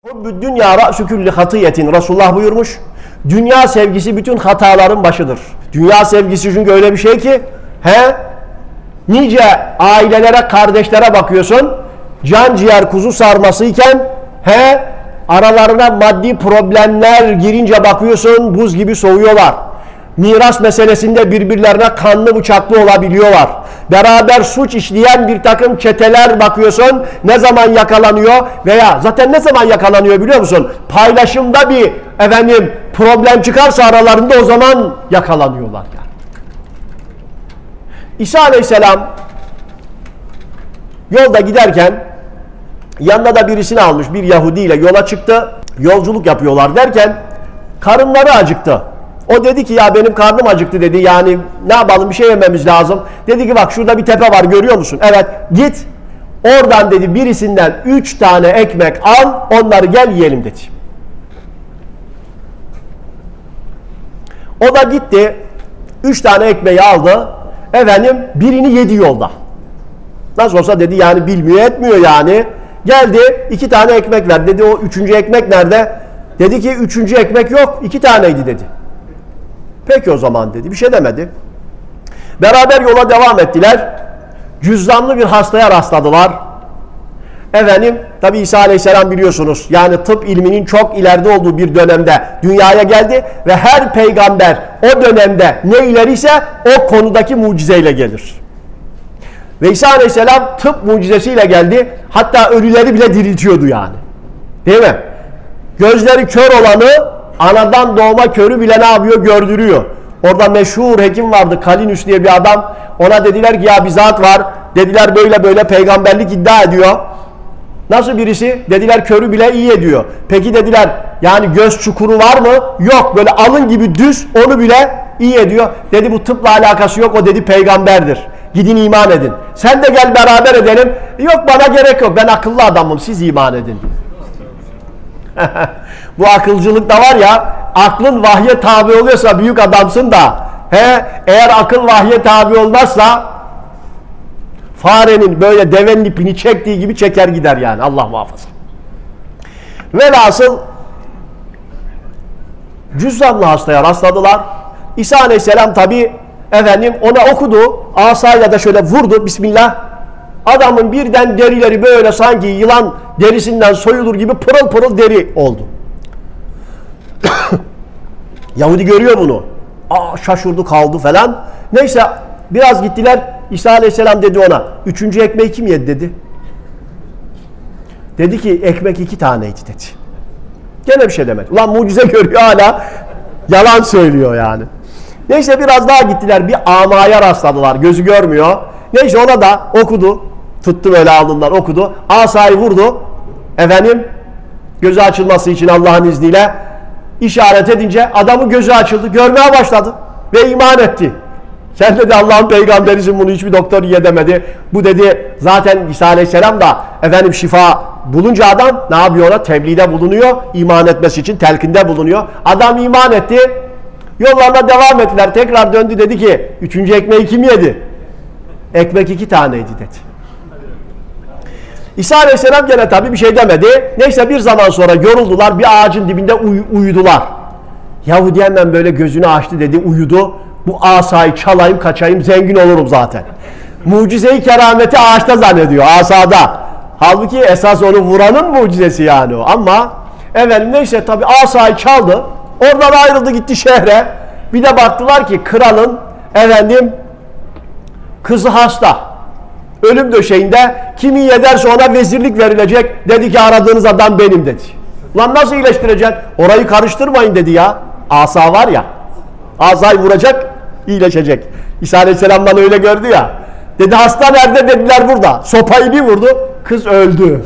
Dünya ra'su külli hatiyetin. Resulullah buyurmuş. Dünya sevgisi bütün hataların başıdır. Dünya sevgisi çünkü öyle bir şey ki nice ailelere, kardeşlere bakıyorsun. Can ciğer kuzu sarmasıyken aralarına maddi problemler girince bakıyorsun buz gibi soğuyorlar. Miras meselesinde birbirlerine kanlı bıçaklı olabiliyorlar. Beraber suç işleyen bir takım çeteler bakıyorsun ne zaman yakalanıyor veya zaten ne zaman yakalanıyor biliyor musun? Paylaşımda bir problem çıkarsa aralarında o zaman yakalanıyorlar. Yani. İsa Aleyhisselam yolda giderken yanına da birisini almış, bir Yahudi ile yola çıktı. Yolculuk yapıyorlar derken karınları acıktı. O dedi ki ya benim karnım acıktı dedi. Yani ne yapalım, bir şey yememiz lazım. Dedi ki bak şurada bir tepe var, görüyor musun? Evet, git oradan dedi birisinden 3 tane ekmek al, onları gel yiyelim dedi. O da gitti 3 tane ekmeği aldı. Birini yedi yolda. Nasıl olsa dedi yani bilmiyor etmiyor yani. Geldi 2 tane ekmek ver dedi. O 3. ekmek nerede? Dedi ki 3. ekmek yok, 2 taneydi dedi. Peki o zaman dedi. Bir şey demedi. Beraber yola devam ettiler. Cüzzamlı bir hastaya rastladılar. Tabi İsa Aleyhisselam biliyorsunuz. Yani tıp ilminin çok ileride olduğu bir dönemde dünyaya geldi. Ve her peygamber o dönemde ne ileriyse o konudaki mucizeyle gelir. Ve İsa Aleyhisselam tıp mucizesiyle geldi. Hatta ölüleri bile diriltiyordu yani. Değil mi? Gözleri kör olanı anadan doğma körü bile ne yapıyor? Gördürüyor. Orada meşhur hekim vardı, Kalinus diye bir adam. Ona dediler ki ya bir zat var. Dediler böyle böyle peygamberlik iddia ediyor. Nasıl birisi? Dediler körü bile iyi ediyor. Peki dediler yani göz çukuru var mı? Yok, böyle alın gibi düz, onu bile iyi ediyor. Dedi bu tıpla alakası yok, o dedi peygamberdir. Gidin iman edin. Sen de gel beraber edelim. Yok bana gerek yok, ben akıllı adamım, siz iman edin. Bu akılcılık da var ya, aklın vahye tabi oluyorsa büyük adamsın da eğer akıl vahye tabi olmazsa farenin böyle devenin ipini çektiği gibi çeker gider yani, Allah muhafaza. Velhasıl cüzzamlı hastaya rastladılar. İsa Aleyhisselam tabi ona okudu, asayla da şöyle vurdu, Bismillah. Adamın birden derileri böyle sanki yılan derisinden soyulur gibi pırıl pırıl deri oldu. Yahudi görüyor bunu. Şaşırdı kaldı falan. Neyse biraz gittiler. İsa Aleyhisselam dedi ona 3. ekmeği kim yedi dedi. Dedi ki ekmek 2 taneydi dedi. Gene bir şey demedi. Ulan mucize görüyor hala yalan söylüyor yani. Neyse biraz daha gittiler. Bir amaya rastladılar. Gözü görmüyor. Neyse ona da okudu. Tuttu böyle alnından okudu. Asayı vurdu. Gözü açılması için Allah'ın izniyle işaret edince adamın gözü açıldı. Görmeye başladı. Ve iman etti. Sen dedi Allah'ın peygamberisin, bunu hiçbir doktor yedemedi. Bu dedi zaten İsa Aleyhisselam da şifa bulunca adam ne yapıyor ona? Tebliğde bulunuyor. İman etmesi için telkinde bulunuyor. Adam iman etti. Yollarına devam ettiler. Tekrar döndü dedi ki 3. ekmeği kim yedi? Ekmek 2 taneydi dedi. İsa Aleyhisselam gene tabi bir şey demedi. Neyse bir zaman sonra yoruldular. Bir ağacın dibinde uyudular. Yahudi hemen böyle gözünü açtı dedi, uyudu. Bu asayı çalayım kaçayım, zengin olurum zaten. Mucizeyi kerameti ağaçta zannediyor, asada. Halbuki esas onu vuranın mucizesi yani o. Ama neyse tabi asayı çaldı. Oradan ayrıldı gitti şehre. Bir de baktılar ki kralın kızı hasta. Ölüm döşeğinde, kimi yederse ona vezirlik verilecek. Dedi ki aradığınız adam benim dedi. Lan nasıl iyileştireceksin? Orayı karıştırmayın dedi ya. Asa var ya. Asayı vuracak, iyileşecek. İsa Aleyhisselam'dan öyle gördü ya. Dedi hasta nerede? Dediler burada. Sopayı bir vurdu, kız öldü.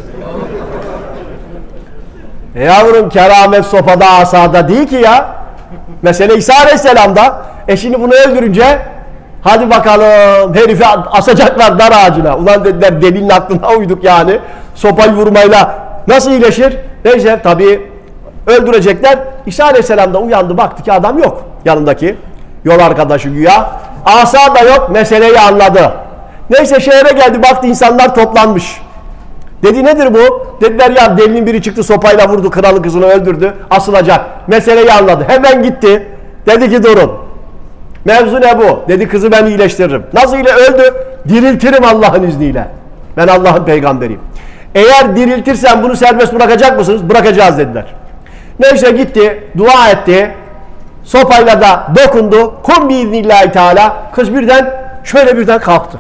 Yavrum keramet sopada asada değil ki ya. Mesele İsa Aleyhisselam'da. Şimdi bunu öldürünce hadi bakalım herifi asacaklar dar ağacına. Ulan dediler delinin aklına uyduk yani. Sopayı vurmayla nasıl iyileşir? Neyse tabi öldürecekler. İsa Aleyhisselam da uyandı, baktı ki adam yok. Yanındaki yol arkadaşı güya. Asa da yok, meseleyi anladı. Neyse şehre geldi, baktı insanlar toplanmış. Dedi nedir bu? Dediler ya delinin biri çıktı sopayla vurdu kralın kızını öldürdü. Asılacak. Meseleyi anladı. Hemen gitti. Dedi ki durun. Mevzu ne bu? Dedi kızı ben iyileştiririm. Nasıl öldü? Diriltirim Allah'ın izniyle. Ben Allah'ın peygamberiyim. Eğer diriltirsen bunu serbest bırakacak mısınız? Bırakacağız dediler. Neyse gitti. Dua etti. Sopayla da dokundu. Kum biiznillahü teala. Kız birden kalktı.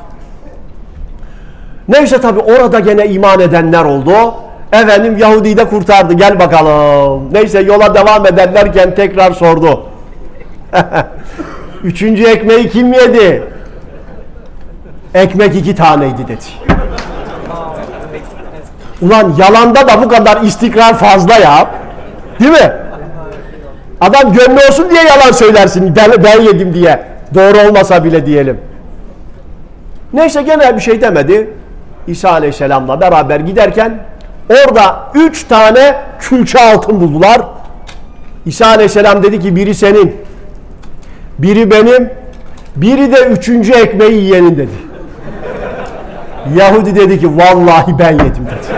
Neyse tabi orada gene iman edenler oldu. Efendim Yahudi'yi de kurtardı. Gel bakalım. Neyse yola devam ederlerken tekrar sordu. Üçüncü ekmeği kim yedi? Ekmek 2 taneydi dedi. Ulan yalanda da bu kadar istikrar fazla ya. Değil mi? Adam gönlü olsun diye yalan söylersin. Ben yedim diye. Doğru olmasa bile diyelim. Neyse gene bir şey demedi. İsa Aleyhisselam'la beraber giderken orada 3 tane külçe altın buldular. İsa Aleyhisselam dedi ki biri senin, biri benim, biri de 3. ekmeği yiyenin dedi. Yahudi dedi ki vallahi ben yedim dedi.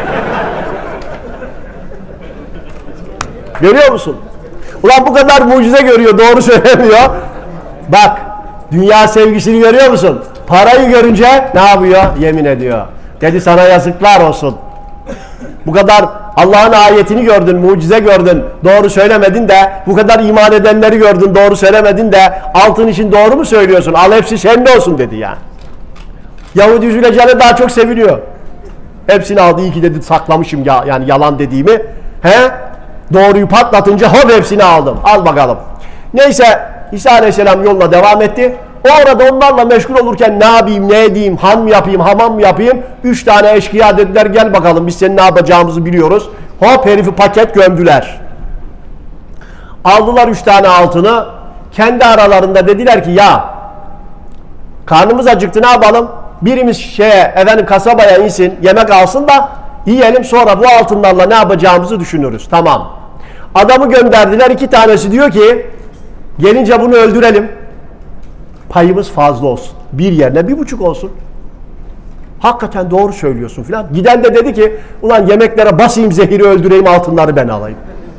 Görüyor musun? Ulan bu kadar mucize görüyor, doğru söylemiyor. Bak, dünya sevgisini görüyor musun? Parayı görünce ne yapıyor? Yemin ediyor. Dedi sana yazıklar olsun. Bu kadar Allah'ın ayetini gördün, mucize gördün, doğru söylemedin de, bu kadar iman edenleri gördün, doğru söylemedin de, altın için doğru mu söylüyorsun? Al hepsi sende olsun dedi ya. Yahudi üzüleceğine daha çok seviniyor. Hepsini aldı, iyi ki dedi saklamışım ya, yani yalan dediğimi. He? Doğruyu patlatınca hop hepsini aldım. Al bakalım. Neyse İsa Aleyhisselam yoluna devam etti. O arada onlarla meşgul olurken ne yapayım, ne edeyim, han mı yapayım, hamam mı yapayım? 3 tane eşkıya dediler gel bakalım biz senin ne yapacağımızı biliyoruz. Hop herifi paket gömdüler. Aldılar 3 tane altını. Kendi aralarında dediler ki ya karnımız acıktı ne yapalım? Birimiz kasabaya insin yemek alsın da yiyelim sonra bu altınlarla ne yapacağımızı düşünürüz. Tamam. Adamı gönderdiler 2 tanesi diyor ki gelince bunu öldürelim. Payımız fazla olsun. 1 yerine 1,5 olsun. Hakikaten doğru söylüyorsun filan. Giden de dedi ki ulan yemeklere basayım zehiri öldüreyim altınları ben alayım.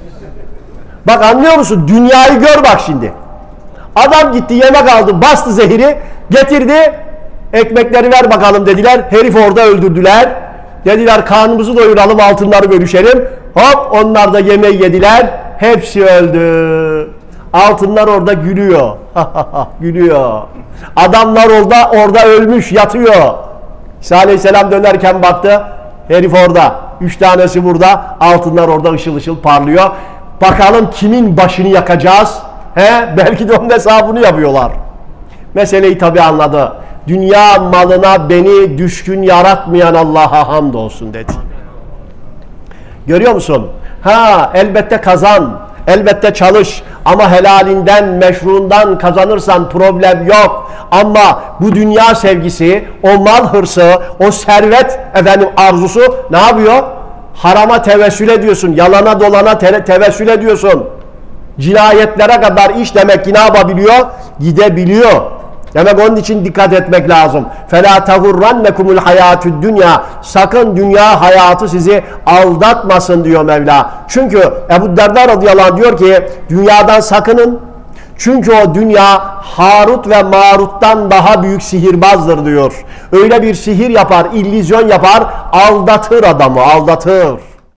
Bak anlıyor musun? Dünyayı gör bak şimdi. Adam gitti yemek aldı bastı zehiri getirdi. Ekmekleri ver bakalım dediler. Herif orada öldürdüler. Dediler karnımızı doyuralım altınları bölüşelim. Hop onlar da yemeği yediler. Hepsi öldü. Altınlar orada gülüyor. Gülüyor. Adamlar orada ölmüş yatıyor. İsa Aleyhisselam dönerken baktı. Herif orada. 3 tanesi burada. Altınlar orada ışıl ışıl parlıyor. Bakalım kimin başını yakacağız? Belki de onun hesabını yapıyorlar. Meseleyi tabi anladı. Dünya malına beni düşkün yaratmayan Allah'a hamdolsun dedi. Görüyor musun? Elbette kazan. Elbette çalış ama helalinden, meşruundan kazanırsan problem yok. Ama bu dünya sevgisi, o mal hırsı, o servet arzusu ne yapıyor? Harama tevessül ediyorsun, yalana dolana tevessül ediyorsun. Cinayetlere kadar iş demek ki ne yapabiliyor? Gidebiliyor. Demek onun için dikkat etmek lazım. فَلَا تَغُرَّنَّكُمُ الْحَيَاتُ الدُّنْيَا Sakın dünya hayatı sizi aldatmasın diyor Mevla. Çünkü Ebu Derda radıyallahu anh diyor ki dünyadan sakının. Çünkü o dünya Harut ve Marut'tan daha büyük sihirbazdır diyor. Öyle bir sihir yapar, illüzyon yapar, aldatır adamı, aldatır.